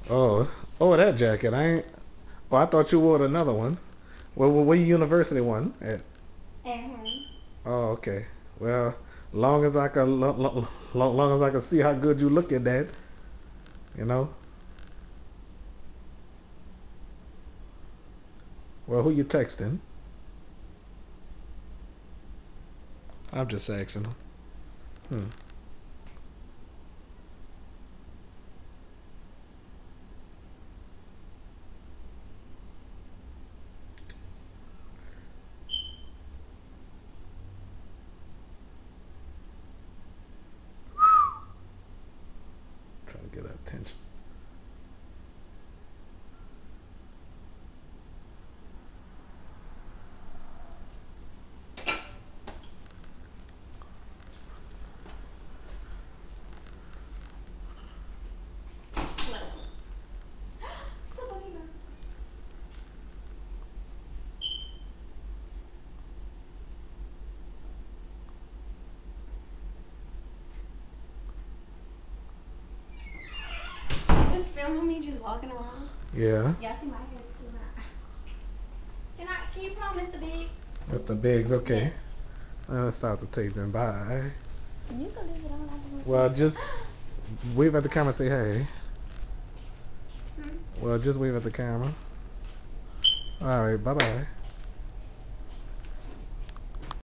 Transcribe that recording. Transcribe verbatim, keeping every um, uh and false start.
Oh, oh, that jacket. I ain't. Oh, I thought you wore another one. Well, where your university one at? At home. Oh, okay. Well, long as I can, lo, lo, lo, long as I can see how good you look at that, you know. Well, who you texting? I'm just asking. Hmm. Trying to get her attention. Just filming me just walking around. Yeah. Yeah, I see my hair too much. Can I? Can you put on Mister Big? Mister Biggs, okay. Yes. Uh, let's start the tape then. Bye. You can leave it on. I just Well, just wave at the camera and say hey. Hmm? Well, just wave at the camera. Alright, bye bye.